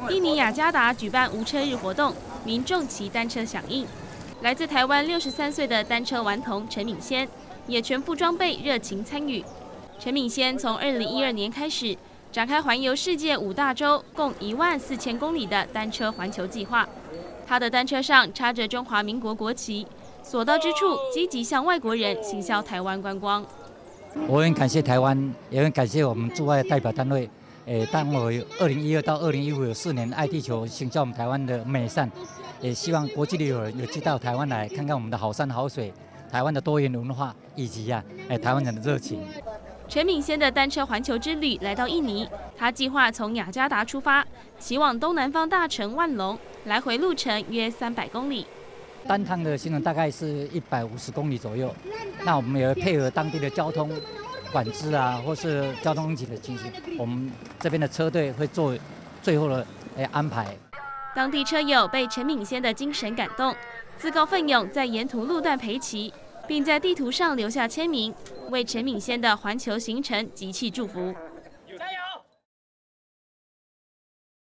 印尼雅加达举办无车日活动，民众骑单车响应。来自台湾63岁的单车顽童陈敏先也全副装备热情参与。陈敏先从2012年开始展开环游世界5大洲，共14000公里的单车环球计划。他的单车上插着中华民国国旗，所到之处积极向外国人行销台湾观光。 我很感谢台湾，也很感谢我们驻外代表单位。当我2012到2015有4年爱地球行销我们台湾的美善，也希望国际旅游有知道台湾来看看我们的好山好水，台湾的多元文化以及台湾人的热情。 陈敏先的单车环球之旅来到印尼，他计划从雅加达出发，骑往东南方大城万隆，来回路程约300公里。 单趟的行程大概是150公里左右，那我们也会配合当地的交通管制或是交通拥挤的情形，我们这边的车队会做最后的安排。 当地车友被陈敏先的精神感动，自告奋勇在沿途路段陪骑，并在地图上留下签名，为陈敏先的环球行程集气祝福。